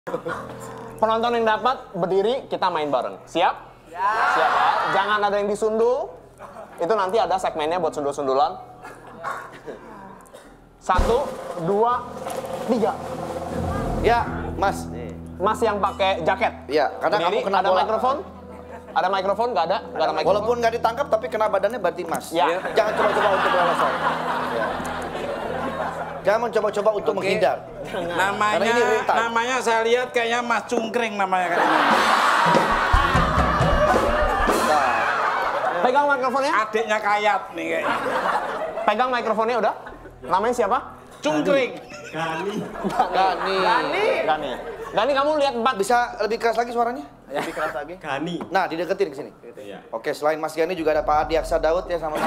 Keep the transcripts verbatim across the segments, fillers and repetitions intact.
Penonton yang dapat berdiri, kita main bareng. Siap? Ya. Siap ya. Jangan ada yang disundul. Itu nanti ada segmennya buat sundul-sundulan. Satu, dua, tiga. Ya, Mas. Mas yang pakai jaket. Iya, karena berdiri, kamu kena ada bola. mikrofon? Ada mikrofon? Nggak ada? Nggak ada mikrofon? Walaupun nggak ditangkap, tapi kena badannya berarti Mas. Ya. Jangan coba-coba untuk lolos. Ya. Jangan mencoba-coba untuk Oke. menghindar. Namanya, Karena ini real time. namanya saya lihat kayaknya Mas Cungkring namanya kayaknya. Nah, Pegang mikrofonnya. Adiknya Kayat nih kayaknya. Pegang mikrofonnya udah. Namanya siapa? Cungkring. Gani. Gani. Gani. Gani, kamu lihat empat. Bisa lebih keras lagi suaranya? Lebih keras lagi. Gani. Nah, dideketin ke sini. Iya. Oke, selain Mas Gani juga ada Pak Adi Aksa Daud ya sama-sama.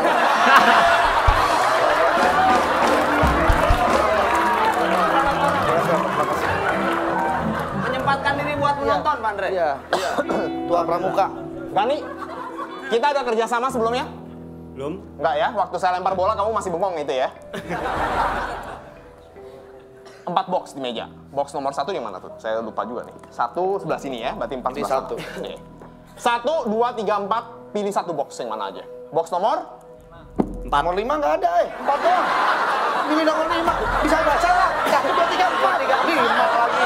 Menyempatkan diri buat menonton, Pak Andre. Iya. Iya. Tua Pramuka. Gani, kita ada kerjasama sebelumnya? Belum? Enggak ya? Waktu saya lempar bola kamu masih bengong itu ya? Empat box di meja. Box nomor satu yang mana tuh? Saya lupa juga nih. Satu sebelah sini ya, berarti empat Ini sebelah satu. sana. Oke. Satu, dua, tiga, empat. Pilih satu box yang mana aja. Box nomor? Empat. Nomor lima nggak ada, eh. Empat doang. Ini nomor lima. Bisa baca lah. Satu, dua, tiga, empat. Tiga, lima lagi.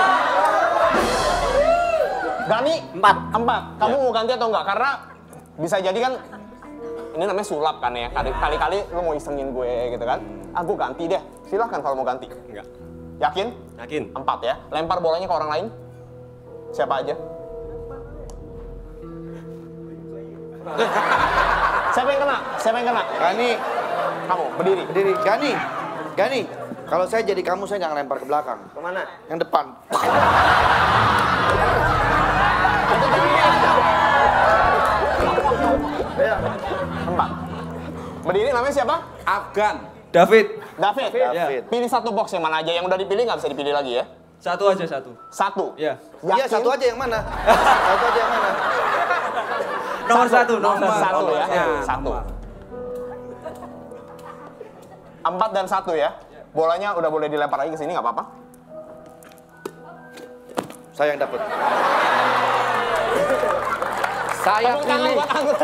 Gani? Empat. Empat. Kamu mau ganti atau enggak? Karena bisa jadi kan ini namanya sulap kan ya. Kali- Kali-kali lu mau isengin gue gitu kan. Ah, gue ganti deh. Silahkan kalau mau ganti. Enggak. Yakin? Yakin? Empat ya. Lempar bolanya ke orang lain. Siapa aja? Siapa yang kena? Siapa yang kena? Gani, Kamu, berdiri. berdiri. Gani, Gani. Kalau saya jadi kamu, saya nggak lempar ke belakang. Kemana? Yang depan. Empat. Berdiri namanya siapa? Afgan. David. David. David. Pilih satu box yang mana aja. Yang udah dipilih nggak bisa dipilih lagi ya. Satu aja satu. Satu. Iya. Iya, Yakin? satu aja yang mana? Satu aja yang mana? Nomor satu, nomor Satu, satu. ya. Ya, Satu. Empat dan satu ya. Bolanya udah boleh dilempar lagi ke sini nggak apa-apa. Saya yang dapat. Saya Tepuk tangan pilih. buat anggota.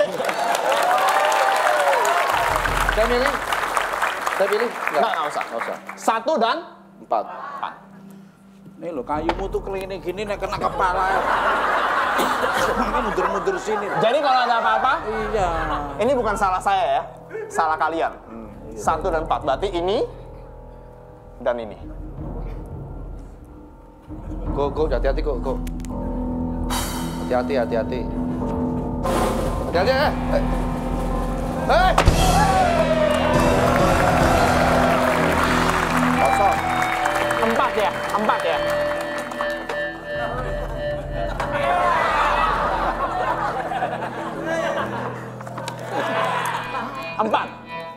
Saya pilih. Saya pilih. Nggak, nggak usah. Nggak usah. Satu dan Empat. empat. Nih lo kayumu tuh kelini gini nih kena kepala. Ini mundur-mundur sini. Jadi kalau ada apa-apa, Iya. ini bukan salah saya ya, salah kalian. Satu dan empat, berarti ini dan ini. Go, go, hati-hati, go, go. Hati-hati, hati-hati. Hati-hati, eh. Eh. Kosong. Empat ya, empat ya. Empat.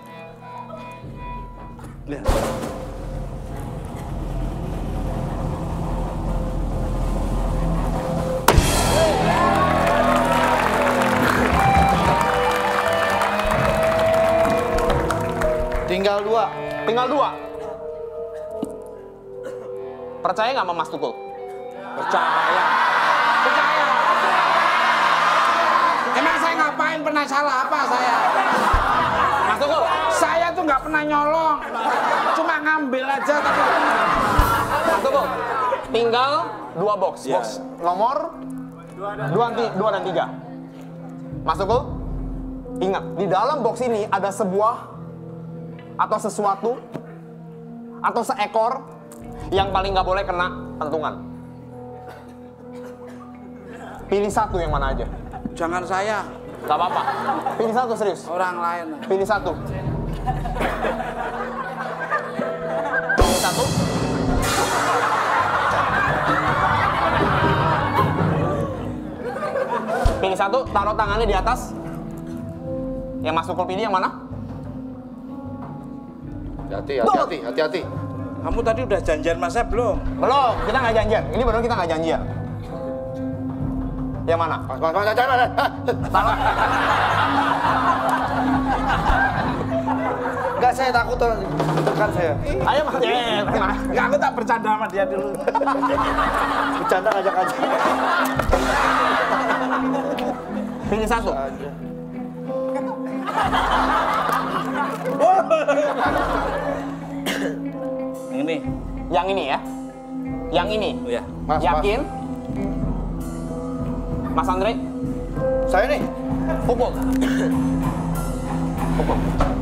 Tinggal dua. Tinggal dua. Percaya nggak sama Mas Tukul? Percaya. Percaya. Emang saya ngapain pernah salah apa saya? Mas Tukul, Saya tuh nggak pernah nyolong. Cuma ngambil aja tapi Mas Tukul, tinggal dua box. Iya. Box nomor dua, ti- dua dan tiga. Mas Tukul, ingat di dalam box ini ada sebuah atau sesuatu atau seekor yang paling nggak boleh kena pentungan. Pilih satu yang mana aja. jangan saya, Gak apa-apa. Pilih satu serius. orang lain. Pilih satu. Pilih satu. Pilih satu, taruh tangannya di atas. Yang Mas Tukul pilih yang mana? Hati-hati, hati-hati, hati-hati. Kamu tadi udah janjian mas saya belum? Belum, kita nggak janjian. Ini baru kita nggak janjian. Yang mana? Mas, mas, mas, jangan, mas. Taruh. Enggak, saya takut tuh, tekan saya. Ayo Mas. Eh, Enggak, aku tak bercanda sama dia dulu. Bercanda ngajak aja. Pilih satu. Aja. Ini. Yang ini ya. Yang ini. Oh ya. Mas, Yakin? Mas Andre? Saya nih. Pukul. Pukul.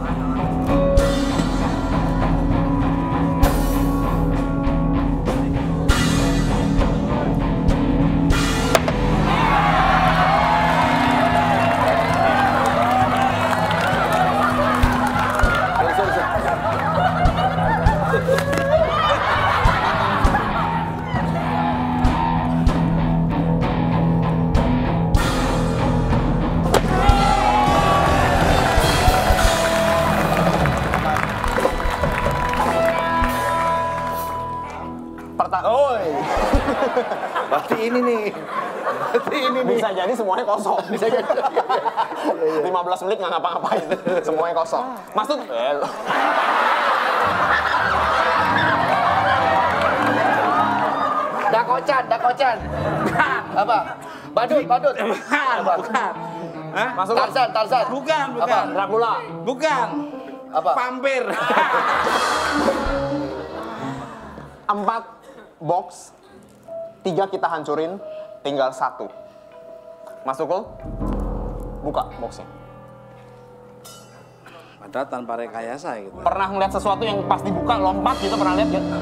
Pertama, oi. Berarti ini nih. Berarti ini nih. Bisa jadi semuanya kosong. Bisa jadi. lima belas menit nggak ngapa-ngapain. Semuanya kosong. Masuk. Eh, Dakocan, dakocan. Apa? Badut, badut. Bukan, bukan. Hah? Masuk. Tarzan, Tarzan. Bukan, Apa? bukan. Dracula. Bukan. Apa? Vampir. Empat box. Tiga kita hancurin. Tinggal satu. Mas Tukul. Buka boxnya. Padahal tanpa rekayasa gitu. Pernah ngeliat sesuatu yang pas dibuka lompat gitu, pernah lihat gak?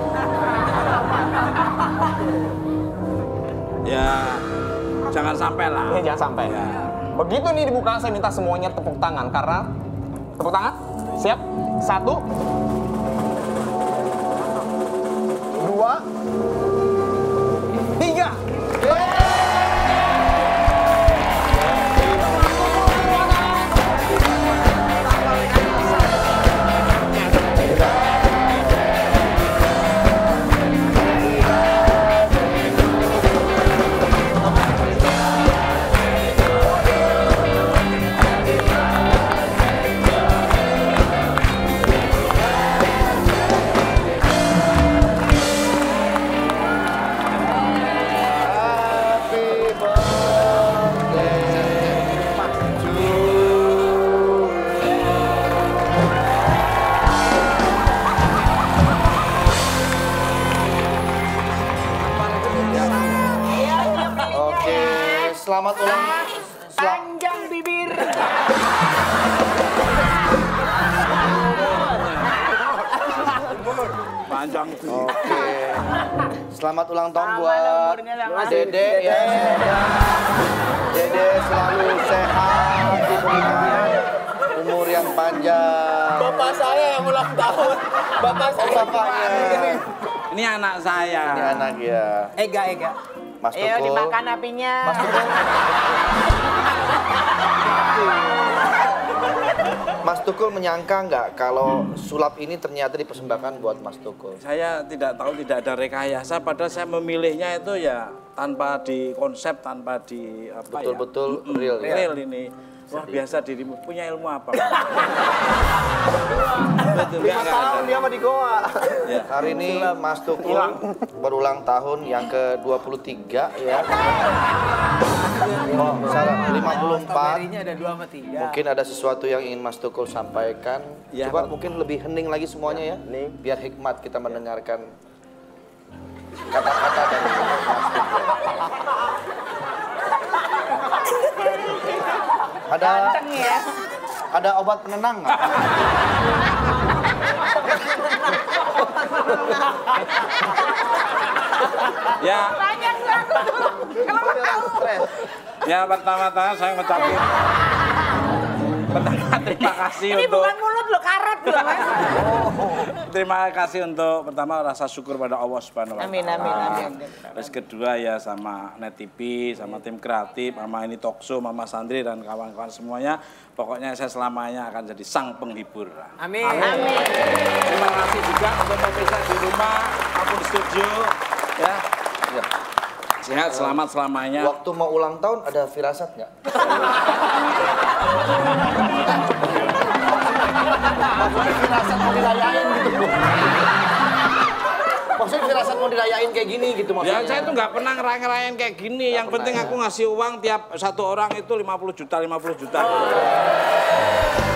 Ya, jangan sampai lah. Ini jangan sampai. Ya. Begitu nih dibuka, saya minta semuanya tepuk tangan. Karena, tepuk tangan, siap? Satu. Dua. Tiga. Oke, selamat ulang. Panjang bibir. Panjang. Oke. Selamat ulang tahun Aman buat umurnya, Bang. Dede ya. Dede selalu sehat, diberikan umur yang panjang. Bapak saya yang ulang tahun. Bapak Oh, bapaknya. Ini anak saya. Ini anak ya. Ega, Ega. Mas Ayo Tukul. dimakan apinya. Mas Tukul. Mas Tukul menyangka nggak kalau sulap ini ternyata dipersembahkan buat Mas Tukul? Saya tidak tahu, tidak ada rekayasa, padahal saya memilihnya itu ya tanpa di konsep, tanpa di apa ya. Betul-betul real ya. Real ini. Wah, biasa dirimu punya ilmu apa? Betul, enggak, enggak ada. dia mah di Goa. Ya. Hari ini Mas Tukul berulang tahun yang ke dua puluh tiga ya. Oh, salah, lima puluh empat. Taberinya ada dua sama tiga. Mungkin ada sesuatu yang ingin Mas Tukul sampaikan. Ya, Coba Pak. mungkin lebih hening lagi semuanya ya. Biar hikmat kita mendengarkan kata-kata dari Mas Tukul. Ada Ganteng ya. ada obat penenang nggak? Ya, Banyak aku tuh. Kalau mau tahu. ya pertama-tama saya ngucapin pertama terima kasih Ini untuk bukan mulut lo, karet lo, Mas. terima kasih untuk pertama rasa syukur pada Allah Subhanahu wa taala. Amin, amin, amin. Terus kedua ya sama Net T V, sama tim kreatif, sama ini Talkshow, Mama Sandri dan kawan-kawan semuanya. Pokoknya saya selamanya akan jadi sang penghibur. Amin. Amin. Terima kasih juga untuk pemirsa di rumah, maupun studio, ya. Ya. Sehat, selamat selamanya. Waktu mau ulang tahun ada firasat nggak? Maksudnya firasat mau dirayain gitu. Maksudnya firasat mau dirayain kayak gini gitu maksudnya. Ya saya tuh nggak pernah ngerayain kayak gini. Yang penting aku ngasih uang tiap satu orang itu lima puluh juta, lima puluh juta.